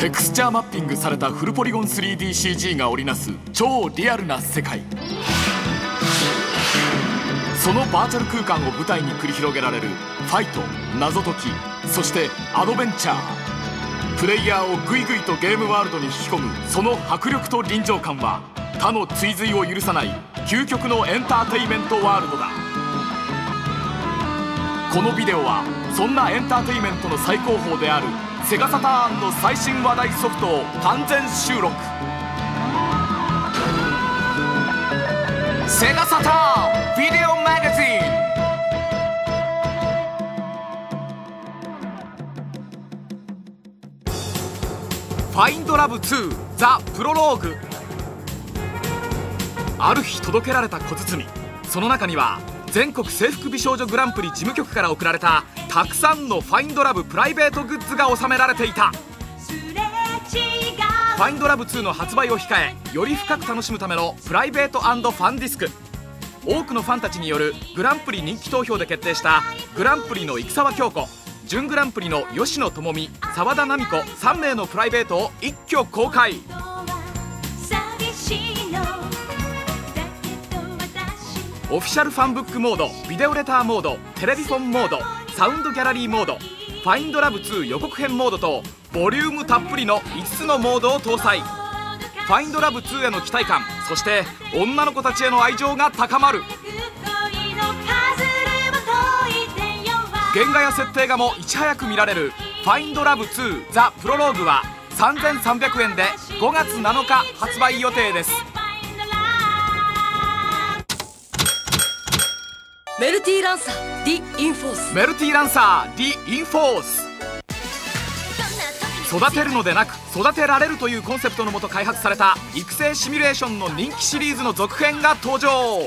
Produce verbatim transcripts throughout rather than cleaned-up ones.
テクスチャーマッピングされたフルポリゴン スリーディーシージー が織りなす超リアルな世界。そのバーチャル空間を舞台に繰り広げられるファイト、謎解き、そしてアドベンチャー。プレイヤーをぐいぐいとゲームワールドに引き込むその迫力と臨場感は他の追随を許さない究極のエンターテイメントワールドだ。このビデオはそんなエンターテイメントの最高峰であるセガサターンの最新話題ソフトを完全収録。セガサターンビデオマガジン。ファインドラブツーザ・プロローグ。ある日届けられた小包、その中には全国制服美少女グランプリ事務局から送られたたくさんのファインドラブプライベートグッズが収められていた。ファインドラブツーの発売を控え、より深く楽しむためのプライベート&ファンディスク。多くのファンたちによるグランプリ人気投票で決定したグランプリの生沢京子、準グランプリの吉野智美、澤田奈美子さんめいのプライベートを一挙公開。オフィシャルファンブックモード、ビデオレターモード、テレビフォンモード、サウンドギャラリーモード、ファインドラブツー予告編モードとボリュームたっぷりのいつつのモードを搭載。ファインドラブツーへの期待感、そして女の子たちへの愛情が高まる。原画や設定画もいち早く見られるファインドラブツーザ・プロローグはさんぜんさんびゃくえんでごがつなのか発売予定です。 メルティーランサー The Enforce。 メルティーランサー The Enforce。 育てるのでなく育てられるというコンセプトのもと開発された育成シミュレーションの人気シリーズの続編が登場。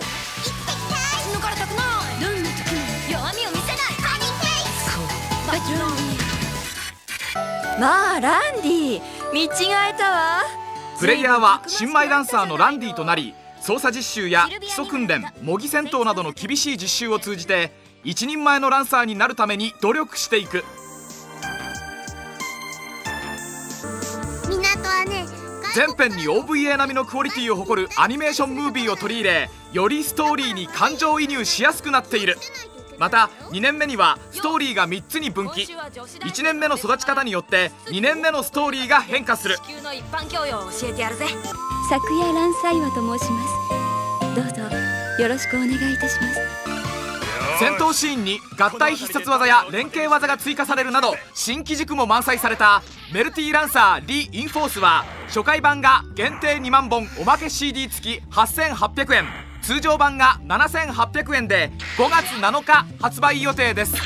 まあランディ見違えたわ。 プレイヤーは新米ダンサーのランディとなり、操作実習や基礎訓練、模擬戦闘などの厳しい実習を通じて一人前のランサーになるために努力していく。 港はね、 全編に オーブイエー 並みのクオリティを誇るアニメーションムービーを取り入れ、よりストーリーに感情移入しやすくなっている。またにねんめにはストーリーがみっつに分岐。いちねんめの育ち方によってにねんめのストーリーが変化する。 昨夜蘭彩和と申します。どうぞよろしくお願いいたします。 戦闘シーンに合体必殺技や連携技が追加されるなど新機軸も満載されたメルティーランサー The Enforce は初回版が限定にまんぼんおまけ シーディー 付きはっせんはっぴゃくえん、通常版がななせんはっぴゃくえんでごがつなのか発売予定です。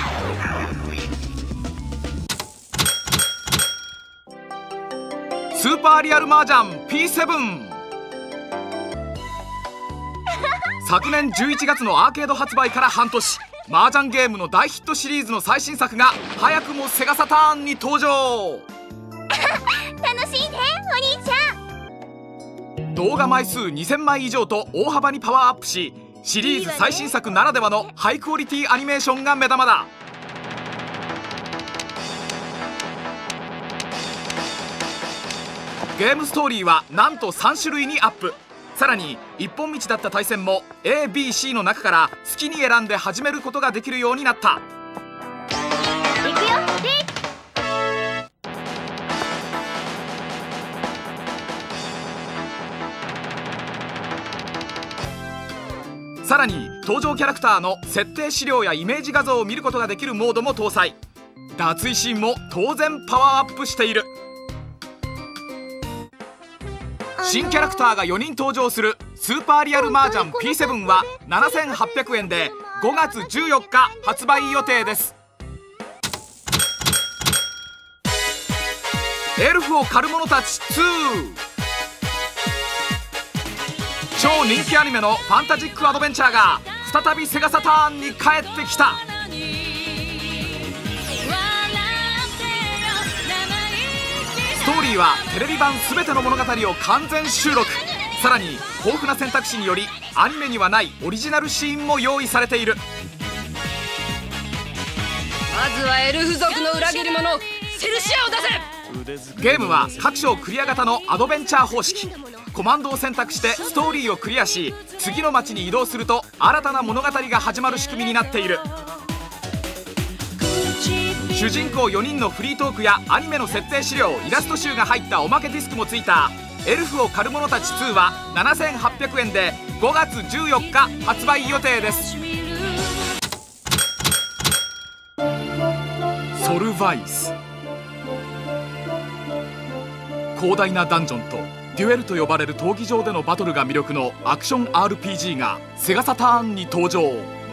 スーパーリアルマージャン ピーセブン。 昨年じゅういちがつのアーケード発売から半年、マージャンゲームの大ヒットシリーズの最新作が早くもセガサターンに登場。 楽しいねお兄ちゃん。 動画枚数にせんまい以上と大幅にパワーアップし、シリーズ最新作ならではのハイクオリティアニメーションが目玉だ。ゲームストーリーはなんとさんしゅるいにアップ。さらに一本道だった対戦も エービーシー の中から好きに選んで始めることができるようになった。 いくよ。 さらに登場キャラクターの設定資料やイメージ画像を見ることができるモードも搭載。脱衣シーンも当然パワーアップしている。新キャラクターがよにん登場するスーパーリアルマージャン ピーセブン はななせんはっぴゃくえんでごがつじゅうよっか発売予定です。エルフを狩る者たちツー。超人気アニメのファンタジックアドベンチャーが再びセガサターンに帰ってきた。ストーリーはテレビ版全ての物語を完全収録。さらに豊富な選択肢によりアニメにはないオリジナルシーンも用意されている。 まずはエルフ族の裏切り者セルシアを出せ。 ゲームは各章クリア型のアドベンチャー方式。コマンドを選択してストーリーをクリアし、次の街に移動すると新たな物語が始まる仕組みになっている。主人公よにんのフリートークやアニメの設定資料、イラスト集が入ったおまけディスクもついたエルフを狩る者たちツーはななせんはっぴゃくえんでごがつじゅうよっか発売予定です。ソルバイス。広大なダンジョンとデュエルと呼ばれる闘技場でのバトルが魅力のアクション アールピージー がセガサターンに登場。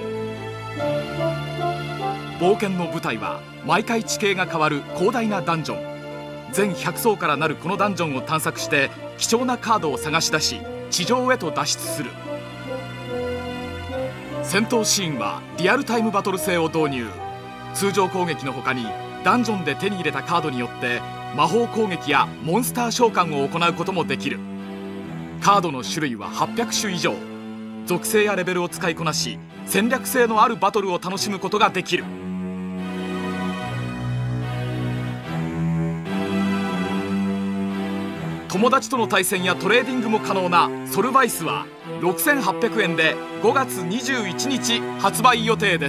冒険の舞台は毎回地形が変わる広大なダンジョン。全ひゃく層からなるこのダンジョンを探索して貴重なカードを探し出し地上へと脱出する。戦闘シーンはリアルタイムバトル性を導入。通常攻撃の他にダンジョンで手に入れたカードによって魔法攻撃やモンスター召喚を行うこともできる。カードの種類ははっぴゃくしゅ以上。属性やレベルを使いこなし戦略性のあるバトルを楽しむことができる。友達との対戦やトレーディングも可能なソルバイスはろくせんはっぴゃくえんでごがつにじゅういちにち発売予定です。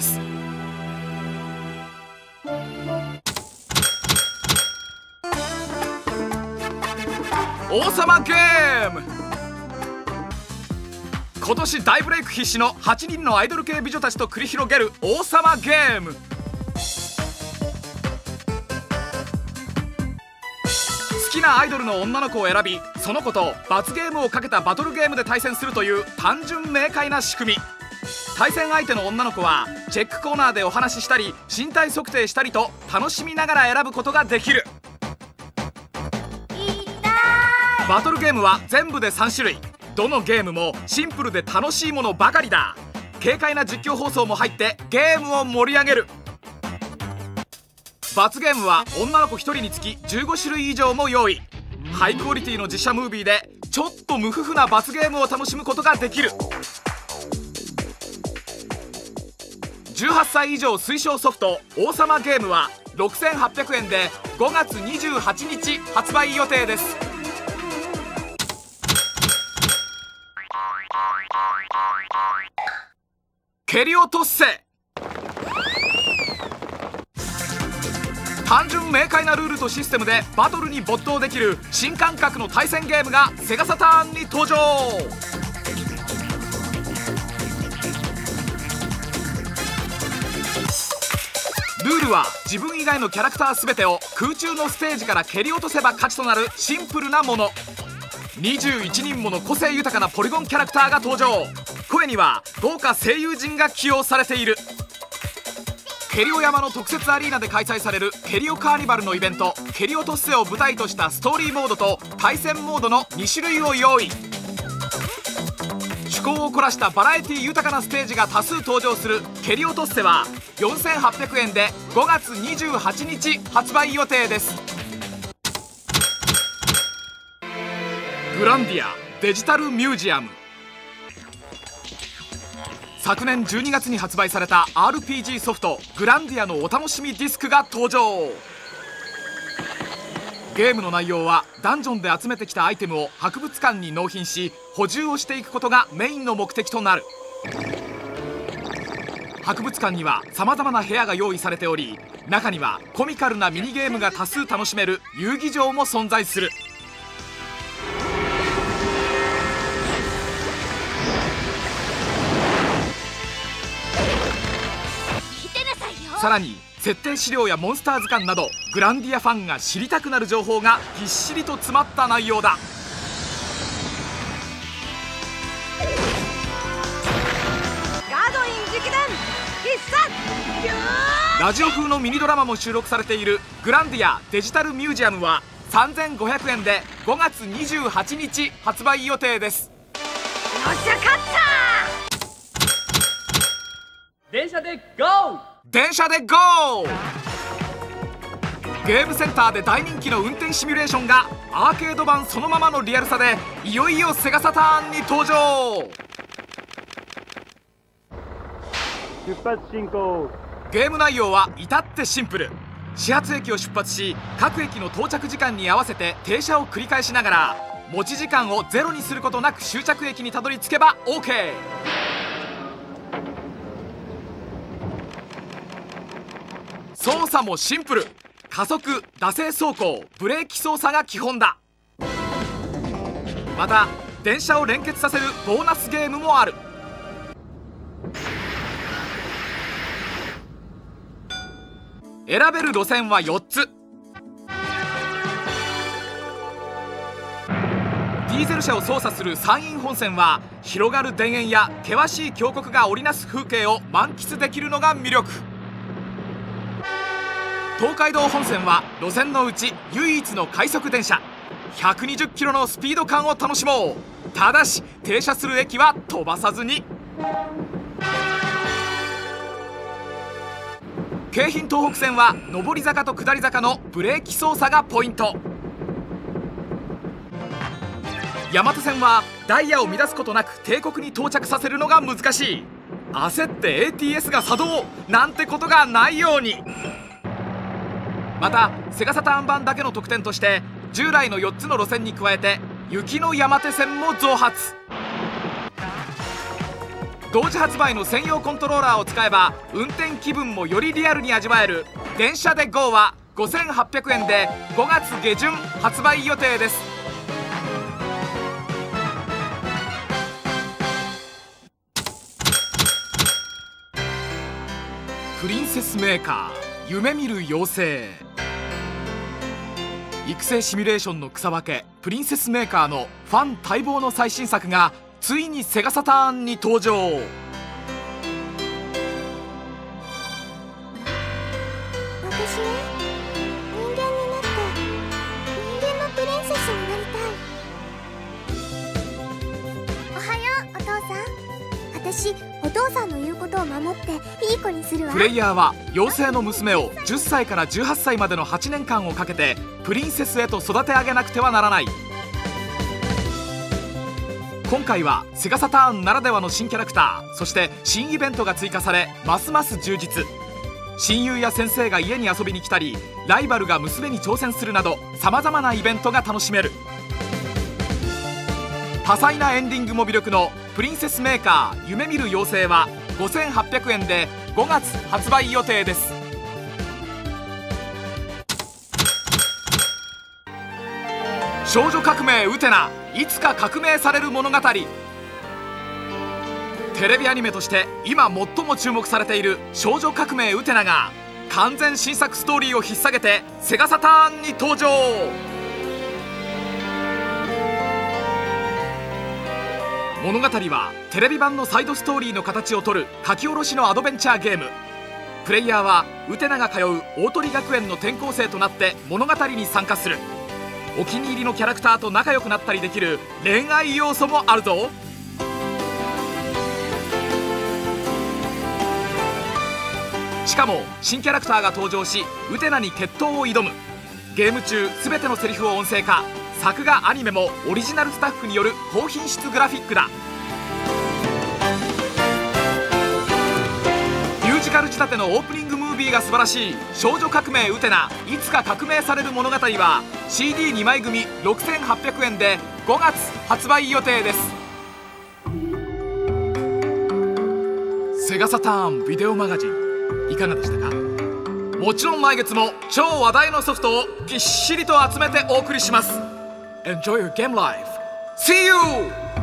王様ゲーム。今年大ブレイク必至のはちにんのアイドル系美女たちと繰り広げる王様ゲーム。好きなアイドルの女の子を選び、その子と罰ゲームをかけたバトルゲームで対戦するという単純明快な仕組み。対戦相手の女の子はチェックコーナーでお話ししたり身体測定したりと楽しみながら選ぶことができる。バトルゲームは全部でさんしゅるい。どのゲームもシンプルで楽しいものばかりだ。軽快な実況放送も入ってゲームを盛り上げる。罰ゲームは女の子ひとりにつきじゅうごしゅるい以上も用意。ハイクオリティの実写ムービーでちょっと無夫婦な罰ゲームを楽しむことができる。じゅうはっさい以上推奨ソフト王様ゲームはろくせんはっぴゃくえんでごがつにじゅうはちにち発売予定です。ケリオトッセ。単純明快なルールとシステムでバトルに没頭できる新感覚の対戦ゲームがセガサターンに登場。ルールは自分以外のキャラクター全てを空中のステージから蹴り落とせば勝ちとなるシンプルなもの。にじゅういちにんもの個性豊かなポリゴンキャラクターが登場。声には豪華声優陣が起用されている。ケリオ山の特設アリーナで開催されるケリオカーニバルのイベントケリオトッセを舞台としたストーリーモードと対戦モードのにしゅるいを用意。趣向を凝らしたバラエティ豊かなステージが多数登場するケリオトッセはよんせんはっぴゃくえんでごがつにじゅうはちにち発売予定です。グランディアデジタルミュージアム。昨年じゅうにがつに発売された アールピージー ソフトグランディアのお楽しみディスクが登場。ゲームの内容はダンジョンで集めてきたアイテムを博物館に納品し補充をしていくことがメインの目的となる。博物館にはさまざまな部屋が用意されており、中にはコミカルなミニゲームが多数楽しめる遊戯場も存在する。さらに設定資料やモンスター図鑑などグランディアファンが知りたくなる情報がぎっしりと詰まった内容だ。 ガードイン直伝必殺。 ラジオ風のミニドラマも収録されているグランディアデジタルミュージアムはさんぜんごひゃくえんでごがつにじゅうはちにち発売予定です。 よっしゃ勝った。 電車でゴー電車でゴー。ゲームセンターで大人気の運転シミュレーションがアーケード版そのままのリアルさでいよいよセガサターンに登場。 出発進行。 ゲーム内容は至ってシンプル。 始発駅を出発し、各駅の到着時間に合わせて停車を繰り返しながら持ち時間をゼロにすることなく終着駅にたどり着けば オーケー。 操作もシンプル。加速、惰性走行、ブレーキ操作が基本だ。また電車を連結させるボーナスゲームもある。選べる路線はよっつ。ディーゼル車を操作する山陰本線は広がる田園や険しい峡谷が織りなす風景を満喫できるのが魅力。東海道本線は路線のうち唯一の快速電車。ひゃくにじゅっキロのスピード感を楽しもう。ただし停車する駅は飛ばさずに。京浜東北線は上り坂と下り坂のブレーキ操作がポイント。大和線はダイヤを乱すことなく帝国に到着させるのが難しい。焦って エーティーエス が作動なんてことがないように。またセガサターン版だけの特典として従来のよっつの路線に加えて雪の山手線も増発。同時発売の専用コントローラーを使えば運転気分もよりリアルに味わえる電車で ゴー はごせんはっぴゃくえんでごがつげじゅん発売予定です。プリンセスメーカー夢見る妖精。育成シミュレーションの草分けプリンセスメーカーのファン待望の最新作がついにセガサターンに登場。 私ね、人間になって人間のプリンセスになりたい。おはようお父さん。私お父さんの言うことを守っていい子にするわ。 プレイヤーは妖精の娘をじゅっさいからじゅうはっさいまでのはちねんかんをかけてプリンセスへと育て上げなくてはならない。今回はセガサターンならではの新キャラクター、そして新イベントが追加されますます充実。親友や先生が家に遊びに来たりライバルが娘に挑戦するなどさまざまなイベントが楽しめる。多彩なエンディングも魅力のプリンセスメーカー夢見る妖精はごせんはっぴゃくえんでごがつ発売予定です。少女革命ウテナ、いつか革命される物語。テレビアニメとして今最も注目されている少女革命ウテナが完全新作ストーリーを引っ提げてセガサターンに登場。物語はテレビ版のサイドストーリーの形をとる書き下ろしのアドベンチャーゲーム。プレイヤーはウテナが通う大鳥学園の転校生となって物語に参加する。お気に入りのキャラクターと仲良くなったりできる恋愛要素もあるぞ。しかも新キャラクターが登場しウテナに決闘を挑む。ゲーム中全てのセリフを音声化、作画アニメもオリジナルスタッフによる高品質グラフィックだ。ミュージカル仕立てのオープニングムービーが素晴らしい少女革命ウテナ、いつか革命される物語は シーディーに 枚組ろくせんはっぴゃくえんでごがつ発売予定です。セガサターンビデオマガジンいかがでしたか。もちろん来月も超話題のソフトをぎっしりと集めてお送りします。 Enjoy your game life! See you!